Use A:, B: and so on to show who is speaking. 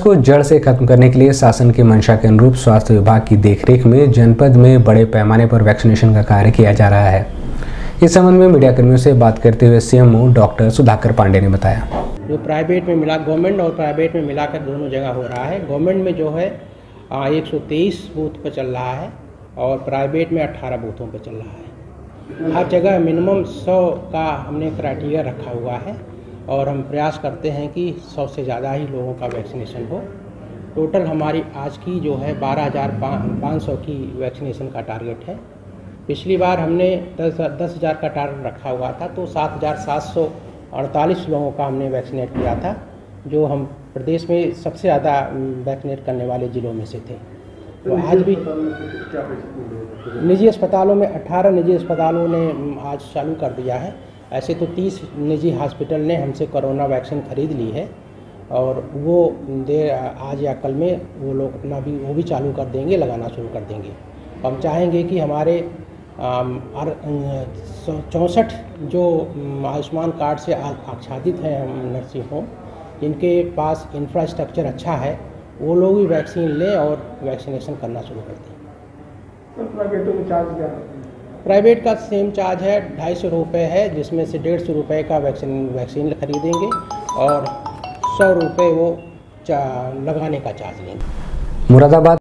A: को जड़ से खत्म करने के लिए शासन की मंशा के अनुरूप स्वास्थ्य विभाग की देखरेख में जनपद में बड़े पैमाने पर वैक्सीनेशन का कार्य किया जा रहा है। इस संबंध में मीडियाकर्मियों से बात करते हुए सीएमओ डॉक्टर सुधाकर पांडे ने बताया,
B: जो प्राइवेट में मिला, गवर्नमेंट और प्राइवेट में मिलाकर दोनों जगह हो रहा है। गवर्नमेंट में जो है 123 बूथ पर चल रहा है और प्राइवेट में 18 बूथों पर चल रहा है। हर जगह मिनिमम 100 का हमने क्राइटेरिया रखा हुआ है और हम प्रयास करते हैं कि 100 से ज़्यादा ही लोगों का वैक्सीनेशन हो। टोटल हमारी आज की जो है 12,500 की वैक्सीनेशन का टारगेट है। पिछली बार हमने 10,000 का टारगेट रखा हुआ था, तो 7,748 लोगों का हमने वैक्सीनेट किया था, जो हम प्रदेश में सबसे ज़्यादा वैक्सीनेट करने वाले ज़िलों में से थे। तो आज भी निजी अस्पतालों में 18 निजी अस्पतालों ने आज चालू कर दिया है। ऐसे तो 30 निजी हॉस्पिटल ने हमसे कोरोना वैक्सीन खरीद ली है और वो आज या कल में वो लोग अपना भी वो भी चालू कर देंगे, लगाना शुरू कर देंगे। हम चाहेंगे कि हमारे 64 जो आयुष्मान कार्ड से आच्छादित हैं नर्सिंग होम, जिनके पास इंफ्रास्ट्रक्चर अच्छा है, वो लोग भी वैक्सीन लें और वैक्सीनेशन करना शुरू कर दें।
C: तो प्राइवेटों में चार्ज क्या है?
B: प्राइवेट का सेम चार्ज है, 250 रुपये है, जिसमें से 150 रुपये का वैक्सीन खरीदेंगे और 100 रुपये वो लगाने का चार्ज लेंगे।
A: मुरादाबाद